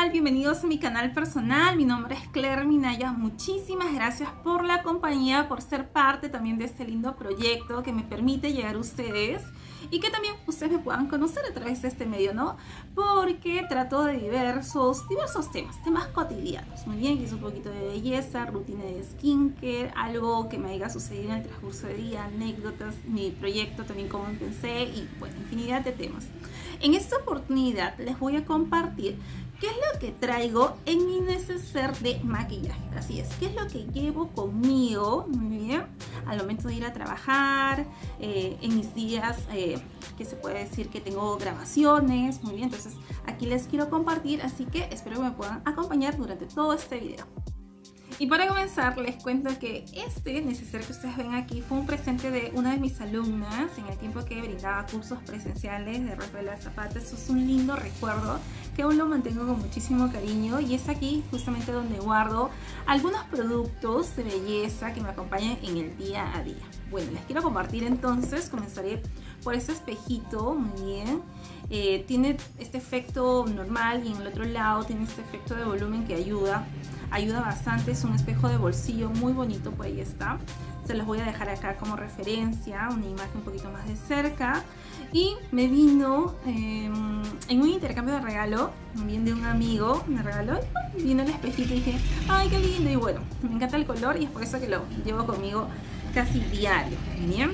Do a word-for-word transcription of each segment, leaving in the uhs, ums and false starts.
tal? Bienvenidos a mi canal personal. Mi nombre es Claire Minaya. Muchísimas gracias por la compañía, por ser parte también de este lindo proyecto que me permite llegar a ustedes y que también ustedes me puedan conocer a través de este medio, ¿no? Porque trato de diversos, diversos temas, temas cotidianos. Muy bien, que es un poquito de belleza, rutina de skincare, algo que me haya sucedido en el transcurso del día, anécdotas, mi proyecto también, cómo empecé y bueno, infinidad de temas. En esta oportunidad les voy a compartir qué es lo que traigo en mi neceser de maquillaje. Así es, qué es lo que llevo conmigo, muy bien, al momento de ir a trabajar, eh, en mis días eh, que se puede decir que tengo grabaciones, muy bien. Entonces aquí les quiero compartir, así que espero que me puedan acompañar durante todo este video. Y para comenzar les cuento que este neceser que ustedes ven aquí fue un presente de una de mis alumnas en el tiempo que brindaba cursos presenciales de Rafaela Zapata. Eso es un lindo recuerdo que aún lo mantengo con muchísimo cariño y es aquí justamente donde guardo algunos productos de belleza que me acompañan en el día a día. Bueno, les quiero compartir entonces, comenzaré por este espejito, muy bien. Eh, tiene este efecto normal y en el otro lado tiene este efecto de volumen que ayuda ayuda bastante. Es un espejo de bolsillo muy bonito, pues ahí está. Se los voy a dejar acá como referencia, una imagen un poquito más de cerca. Y me vino eh, en un intercambio de regalo, bien de un amigo, me regaló, y vino el espejito y dije, ay, qué lindo. Y bueno, me encanta el color y es por eso que lo llevo conmigo casi diario, bien.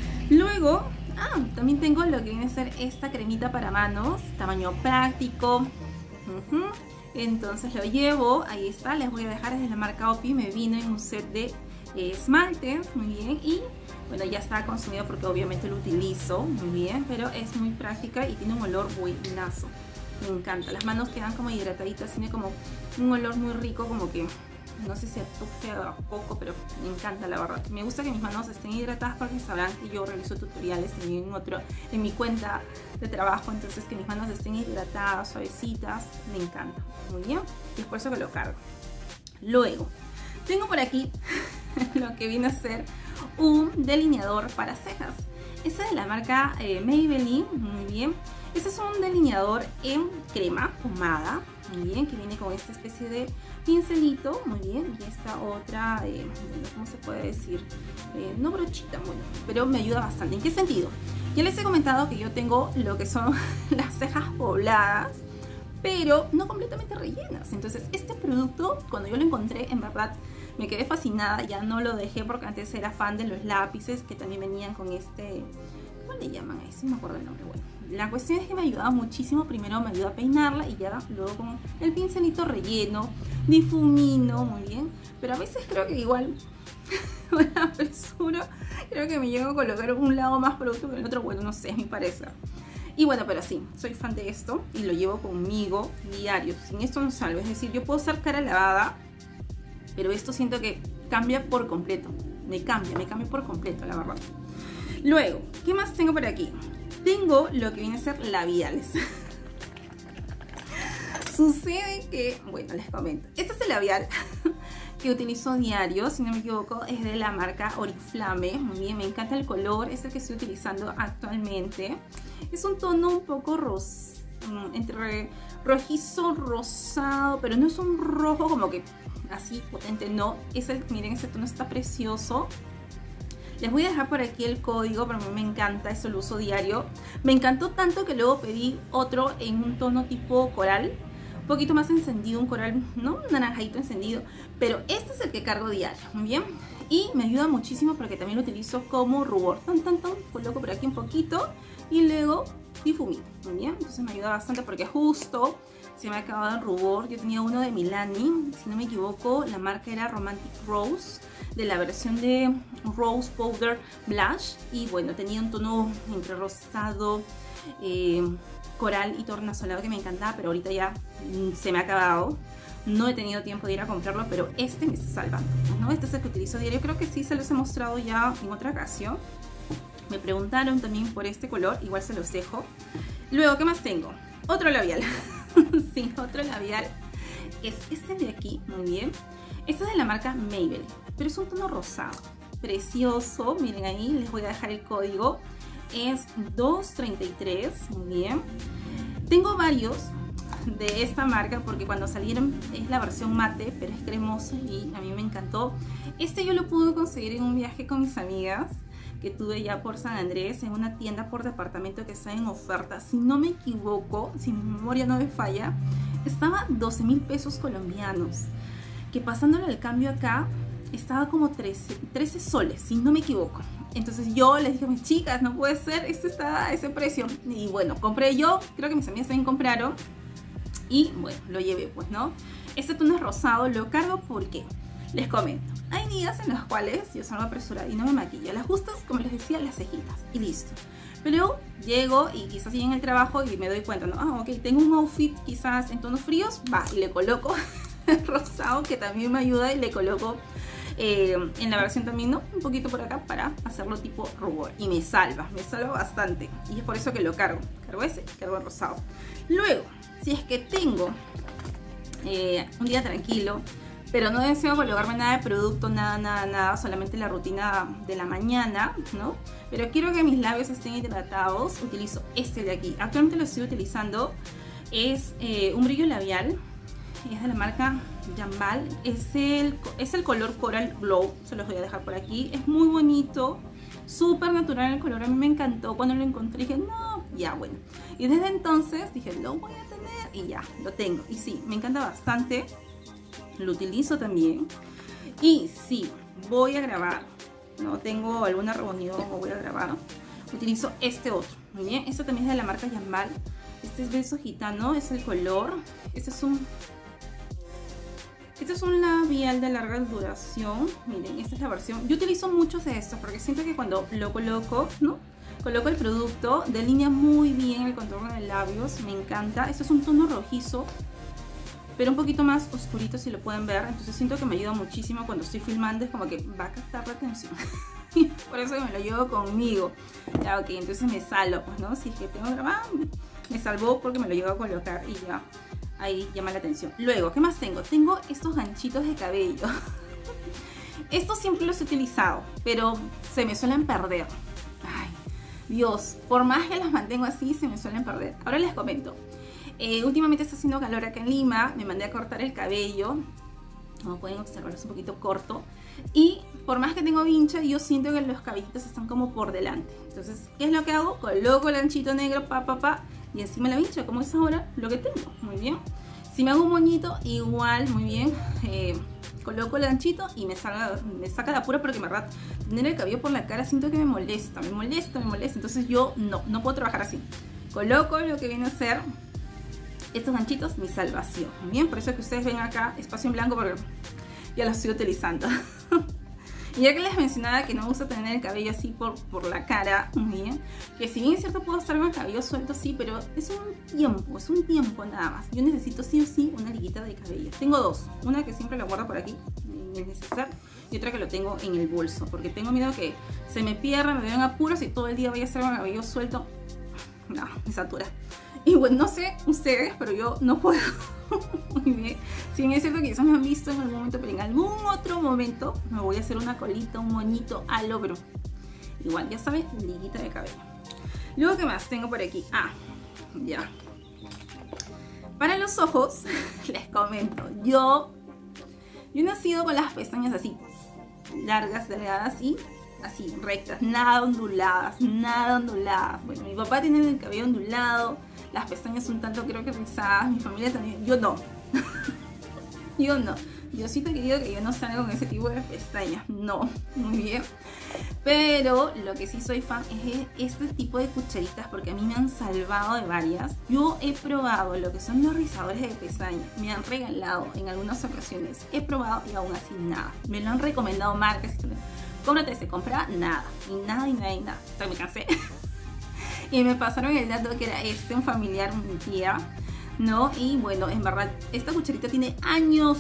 Luego, ah, también tengo lo que viene a ser esta cremita para manos, tamaño práctico. Uh-huh. Entonces lo llevo, ahí está, les voy a dejar, desde la marca Opi, me vino en un set de eh, esmaltes, muy bien, y bueno, ya está consumido porque obviamente lo utilizo, muy bien, pero es muy práctica y tiene un olor buenazo, me encanta. Las manos quedan como hidrataditas, tiene como un olor muy rico, como que no sé si atufe a poco, pero me encanta la verdad. Me gusta que mis manos estén hidratadas porque sabrán que yo realizo tutoriales en, otro, en mi cuenta de trabajo, entonces que mis manos estén hidratadas, suavecitas, me encanta. Muy bien, y es por eso que lo cargo. Luego, tengo por aquí lo que viene a ser un delineador para cejas. Este es de la marca eh, Maybelline, muy bien. Este es un delineador en crema, pomada, muy bien, que viene con esta especie de pincelito, muy bien, y esta otra, eh, ¿cómo se puede decir? Eh, no brochita, bueno, pero me ayuda bastante. ¿En qué sentido? Ya les he comentado que yo tengo lo que son las cejas pobladas, pero no completamente rellenas. Entonces este producto, cuando yo lo encontré, en verdad me quedé fascinada. Ya no lo dejé porque antes era fan de los lápices que también venían con este, ¿cómo le llaman a eso? No me acuerdo el nombre. Bueno, la cuestión es que me ayudaba muchísimo. Primero me ayuda a peinarla y ya luego con el pincelito relleno, difumino, muy bien. Pero a veces creo que igual me apresuro, creo que me llego a colocar un lado más producto que el otro. Bueno, no sé, es mi parecer. Y bueno, pero sí, soy fan de esto y lo llevo conmigo diario. Sin esto no salgo. Es decir, yo puedo usar cara lavada, pero esto siento que cambia por completo. Me cambia, me cambia por completo, la verdad. Luego, ¿qué más tengo por aquí? Tengo lo que viene a ser labiales. Sucede que, bueno, les comento. Este es el labial que utilizo diario, si no me equivoco, es de la marca Oriflame. Muy bien, me encanta el color, es el que estoy utilizando actualmente. Es un tono un poco ros entre rojizo, rosado, pero no es un rojo como que así potente, no. Es el, miren, ese tono está precioso. Les voy a dejar por aquí el código, pero a mí me encanta, eso lo uso diario. Me encantó tanto que luego pedí otro en un tono tipo coral, un poquito más encendido, un coral, no un naranjadito encendido, pero este es el que cargo diario, muy bien. Y me ayuda muchísimo porque también lo utilizo como rubor. Tan, tan, tan, coloco por aquí un poquito y luego difumino, muy bien. Entonces me ayuda bastante porque justo se me ha acabado el rubor. Yo tenía uno de Milani, si no me equivoco, la marca era Romantic Rose, de la versión de Rose Powder Blush. Y bueno, tenía un tono entre rosado, eh, coral y tornasolado que me encantaba, pero ahorita ya mm, se me ha acabado. No he tenido tiempo de ir a comprarlo, pero este me está salvando, ¿no? Este es el que utilizo diario. Creo que sí se los he mostrado ya en otra ocasión. Me preguntaron también por este color, igual se los dejo. Luego, ¿qué más tengo? Otro labial. Sí, otro labial. Es este de aquí, muy bien. Este es de la marca Maybelline, pero es un tono rosado. Precioso, miren ahí, les voy a dejar el código. Es dos treinta y tres, muy bien. Tengo varios de esta marca porque cuando salieron es la versión mate, pero es cremoso y a mí me encantó. Este yo lo pude conseguir en un viaje con mis amigas que tuve ya por San Andrés, en una tienda por departamento que está en oferta. Si no me equivoco, si mi memoria no me falla, estaba doce mil pesos colombianos, que pasándole el cambio acá estaba como trece, trece soles, si no me equivoco. Entonces yo les dije a mis chicas, no puede ser, esto está a ese precio. Y bueno, compré yo, creo que mis amigas también compraron. Y bueno, lo llevé pues, ¿no? Este tono es rosado, lo cargo porque, les comento, hay días en los cuales yo salgo apresurada y no me maquillo. Las justas, como les decía, las cejitas y listo. Pero llego y quizás en el trabajo y me doy cuenta, ¿no? Ah, ok, tengo un outfit quizás en tonos fríos, va, y le coloco el rosado que también me ayuda y le coloco eh, en la versión también, ¿no? Un poquito por acá para hacerlo tipo rubor y me salva, me salva bastante y es por eso que lo cargo. Cargo ese, cargo el rosado. Luego, si es que tengo eh, un día tranquilo, pero no deseo colocarme nada de producto, nada, nada, nada, solamente la rutina de la mañana, ¿no? Pero quiero que mis labios estén hidratados, utilizo este de aquí. Actualmente lo estoy utilizando, es eh, un brillo labial, es de la marca Jambal, es el, es el color Coral Glow, se los voy a dejar por aquí, es muy bonito, súper natural el color, a mí me encantó, cuando lo encontré dije, no, ya bueno. Y desde entonces dije, lo voy a tener y ya, lo tengo. Y sí, me encanta bastante. Lo utilizo también. Y si voy a grabar, no tengo alguna reunión o voy a grabar, utilizo este otro. Muy bien, este también es de la marca Jambal. Este es beso gitano, es el color. Este es un Este es un labial de larga duración. Miren, esta es la versión. Yo utilizo muchos de estos porque siento que cuando lo coloco, ¿no? Coloco el producto, delinea muy bien el contorno de labios. Me encanta. Esto es un tono rojizo, pero un poquito más oscurito si lo pueden ver. Entonces siento que me ayuda muchísimo cuando estoy filmando. Es como que va a captar la atención. Por eso me lo llevo conmigo. Ya, ok, entonces me salvo, pues, ¿no? Si es que tengo grabado, me salvó porque me lo llevo a colocar y ya. Ahí llama la atención. Luego, ¿qué más tengo? Tengo estos ganchitos de cabello. Estos siempre los he utilizado, pero se me suelen perder. Ay, Dios, por más que los mantengo así, se me suelen perder. Ahora les comento. Eh, últimamente está haciendo calor acá en Lima, me mandé a cortar el cabello, como pueden observar es un poquito corto, y por más que tengo vincha, yo siento que los cabellitos están como por delante. Entonces, ¿qué es lo que hago? Coloco el ganchito negro, pa, pa, pa, y encima la vincha, como es ahora lo que tengo. Muy bien. Si me hago un moñito, igual, muy bien, eh, coloco el ganchito y me, salga, me saca de apuro porque en verdad tener el cabello por la cara siento que me molesta, me molesta, me molesta. Entonces yo no, no puedo trabajar así. Coloco lo que viene a ser estos ganchitos, mi salvación. Muy bien, por eso es que ustedes ven acá espacio en blanco porque ya lo estoy utilizando. Y ya que les mencionaba que no me gusta tener el cabello así por, por la cara, muy bien, que si bien es cierto puedo estar con el cabello suelto, sí, pero es un tiempo, es un tiempo nada más. Yo necesito sí o sí una liguita de cabello. Tengo dos, una que siempre la guardo por aquí, es necesario, y otra que lo tengo en el bolso, porque tengo miedo que se me pierda, me vean apuros y todo el día vaya a estar con el cabello suelto. No, me satura. Y bueno, no sé ustedes, pero yo no puedo. Muy bien. Si bien es cierto que quizás me han visto en algún momento, pero en algún otro momento me voy a hacer una colita, un moñito al hombro. Igual, ya saben, liguita de cabello. Luego, ¿qué más tengo por aquí? Ah, ya. Para los ojos, les comento. Yo, yo he nacido con las pestañas así, largas, delgadas y así, rectas, nada onduladas, nada onduladas. Bueno, mi papá tiene el cabello ondulado, las pestañas un tanto creo que rizadas, mi familia también, yo no. Yo no. Diosito querido que yo no salgo con ese tipo de pestañas, no, muy bien. Pero lo que sí soy fan es este tipo de cucharitas porque a mí me han salvado de varias. Yo he probado lo que son los rizadores de pestañas, me han regalado en algunas ocasiones, he probado y aún así nada. Me lo han recomendado marcas, cómprate ese, compra nada, y nada, y nada, y nada. Hasta me cansé. Y me pasaron el dato que era este, un familiar, mi tía, ¿no? Y bueno, en verdad, esta cucharita tiene años.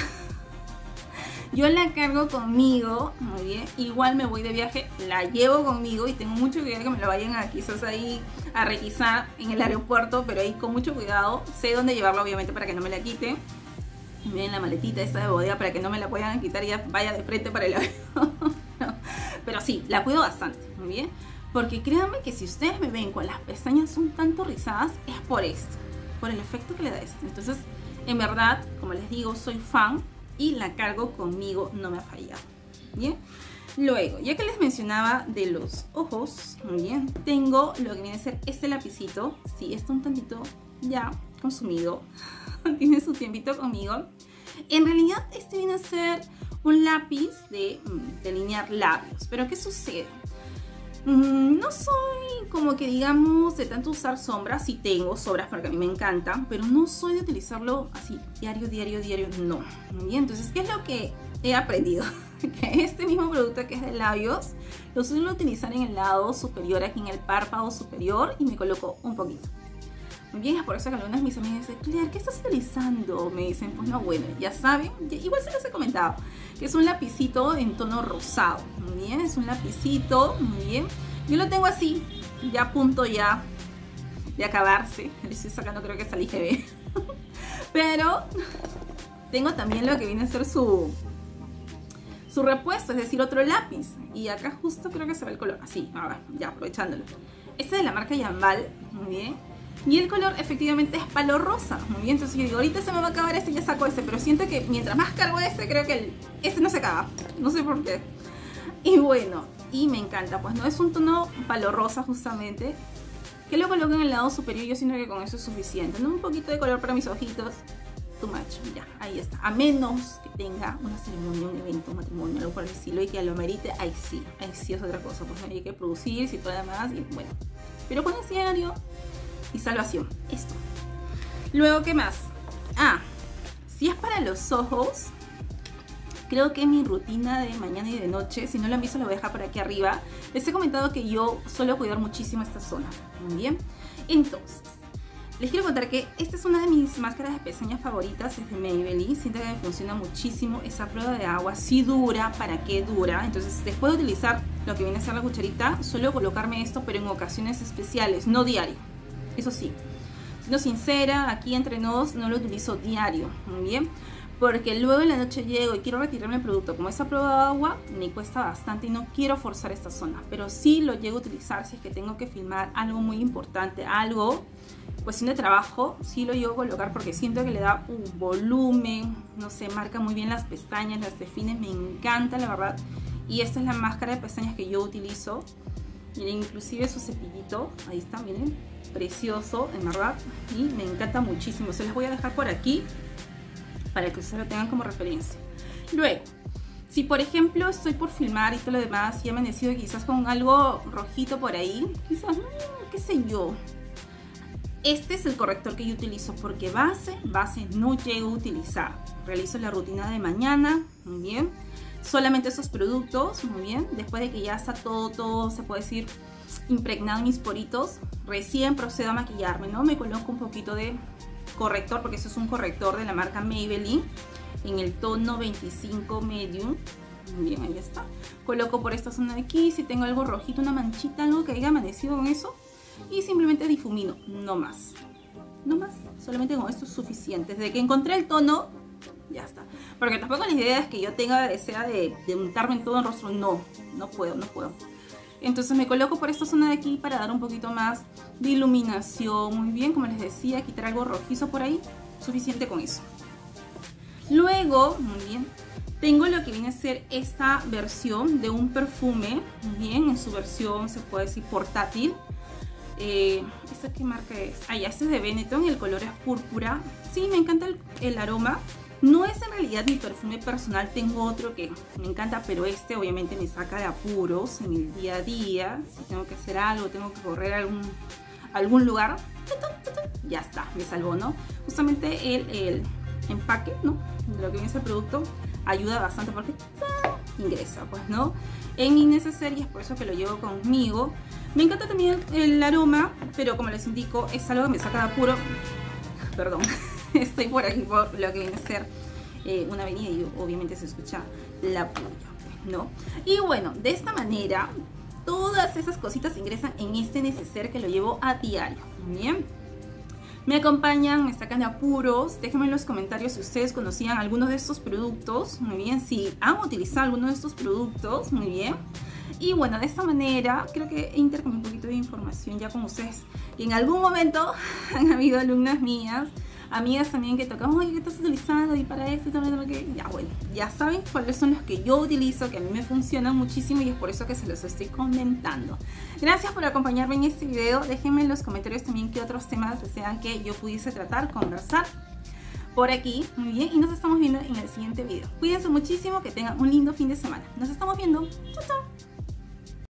Yo la cargo conmigo, muy bien. Igual me voy de viaje, la llevo conmigo y tengo mucho cuidado que me la vayan a quizás ahí a requisar en el aeropuerto, pero ahí con mucho cuidado. Sé dónde llevarla obviamente para que no me la quiten. Miren la maletita esta de bodega para que no me la puedan quitar y ya vaya de frente para el avión. No. Pero sí, la cuido bastante, muy bien. Porque créanme que si ustedes me ven con las pestañas un tanto rizadas, es por esto. por el efecto que le da esto. Entonces, en verdad, como les digo, soy fan y la cargo conmigo, no me ha fallado. Bien. Luego, ya que les mencionaba de los ojos, muy bien, tengo lo que viene a ser este lapicito. Sí, está un tantito ya consumido, tiene su tiempito conmigo. En realidad este viene a ser un lápiz de delinear labios, pero ¿qué sucede? Mm, no soy como que digamos de tanto usar sombras, sí tengo sombras porque a mí me encantan, pero no soy de utilizarlo así diario, diario, diario, no. Bien, entonces, ¿qué es lo que he aprendido? Que este mismo producto que es de labios lo suelo utilizar en el lado superior, aquí en el párpado superior, y me coloco un poquito. Bien, es por eso que algunas de mis amigas dicen, Claire, ¿qué estás utilizando? Me dicen, pues no, bueno, ya saben, igual se los he comentado, que es un lapicito en tono rosado. Muy bien, es un lapicito, muy bien. Yo lo tengo así, ya a punto ya de acabarse. Le estoy sacando, creo que es al I G B. Pero tengo también lo que viene a ser su... su repuesto, es decir, otro lápiz. Y acá justo creo que se ve el color. Así, ahora, ya aprovechándolo. Este es de la marca Jambal, muy bien. Y el color efectivamente es palo rosa, muy bien. Entonces yo digo, ahorita se me va a acabar este, ya saco este. Pero siento que mientras más cargo este, creo que el, este no se acaba. No sé por qué. Y bueno, y me encanta. Pues no es un tono palo rosa justamente, que lo coloco en el lado superior. Yo siento que con eso es suficiente, ¿no? Un poquito de color para mis ojitos. Too much, ya, ahí está. A menos que tenga una ceremonia, un evento, un matrimonio, algo por el estilo y que lo merite, ahí sí, ahí sí es otra cosa, pues hay que producir y todo lo demás y bueno. Pero cuando es diario y salvación, esto. Luego, ¿qué más? Ah, si es para los ojos, creo que mi rutina de mañana y de noche, si no lo han visto, lo voy a dejar por aquí arriba. Les he comentado que yo suelo cuidar muchísimo esta zona, muy bien. Entonces, les quiero contar que esta es una de mis máscaras de pestañas favoritas, es de Maybelline. Siento que me funciona muchísimo. Esa prueba de agua sí dura. ¿Para qué dura? Entonces, después de utilizar lo que viene a ser la cucharita, suelo colocarme esto, pero en ocasiones especiales, no diario. Eso sí, siendo sincera, aquí entre nos no lo utilizo diario, muy bien. Porque luego en la noche llego y quiero retirarme el producto. Como esa prueba de agua, me cuesta bastante y no quiero forzar esta zona. Pero sí lo llego a utilizar si es que tengo que filmar algo muy importante, algo... cuestión de trabajo, sí lo llevo a colocar porque siento que le da un volumen, no sé, marca muy bien las pestañas, las define, me encanta la verdad. Y esta es la máscara de pestañas que yo utilizo. Miren, inclusive su cepillito, ahí está, miren, precioso, en verdad. Y me encanta muchísimo, se los voy a dejar por aquí para que ustedes lo tengan como referencia. Luego, si por ejemplo estoy por filmar y todo lo demás y he amanecido quizás con algo rojito por ahí, quizás, qué sé yo. Este es el corrector que yo utilizo porque base, base no llego a utilizar. Realizo la rutina de mañana, muy bien. Solamente esos productos, muy bien. Después de que ya está todo, todo, se puede decir, impregnado en mis poritos, recién procedo a maquillarme, ¿no? Me coloco un poquito de corrector porque eso es un corrector de la marca Maybelline en el tono veinticinco medium. Muy bien, ahí está. Coloco por esta zona de aquí, si tengo algo rojito, una manchita, algo que haya amanecido con eso. Y simplemente difumino, no más. No más, solamente con esto es suficiente. Desde que encontré el tono, ya está. Porque tampoco la idea es que yo tenga deseo de, de untarme en todo el rostro. No, no puedo, no puedo. Entonces me coloco por esta zona de aquí para dar un poquito más de iluminación. Muy bien, como les decía, quitar algo rojizo por ahí. Suficiente con eso. Luego, muy bien, tengo lo que viene a ser esta versión de un perfume. Muy bien, en su versión se puede decir portátil. Eh, ¿Esta qué marca es? Ah, ya, este es de Benetton y el color es púrpura. Sí, me encanta el, el aroma. No es en realidad mi perfume personal, tengo otro que me encanta, pero este obviamente me saca de apuros en el día a día. Si tengo que hacer algo, tengo que correr a algún, algún lugar, ya está, me salvó, ¿no? Justamente el, el empaque, ¿no?, de lo que viene a ser el producto ayuda bastante porque ¡ah!, ingresa, pues, ¿no?, en mi neceser, y es por eso que lo llevo conmigo. Me encanta también el, el aroma, pero como les indico, es algo que me saca de apuro. Perdón, estoy por aquí por lo que viene a ser eh, una avenida y obviamente se escucha la puya, ¿no? Y bueno, de esta manera, todas esas cositas ingresan en este neceser que lo llevo a diario. Bien, me acompañan, me sacan de apuros. Déjenme en los comentarios si ustedes conocían algunos de estos productos. Muy bien, si han utilizado alguno de estos productos, muy bien. Y bueno, de esta manera creo que he intercambiado un poquito de información ya con ustedes. Y en algún momento han habido alumnas mías, amigas también que tocan, oye, ¿qué estás utilizando? Y para esto también, que ya bueno, ya saben cuáles son los que yo utilizo, que a mí me funcionan muchísimo y es por eso que se los estoy comentando. Gracias por acompañarme en este video. Déjenme en los comentarios también qué otros temas desean que yo pudiese tratar, conversar por aquí. Muy bien, y nos estamos viendo en el siguiente video. Cuídense muchísimo, que tengan un lindo fin de semana. Nos estamos viendo. Chao, chao.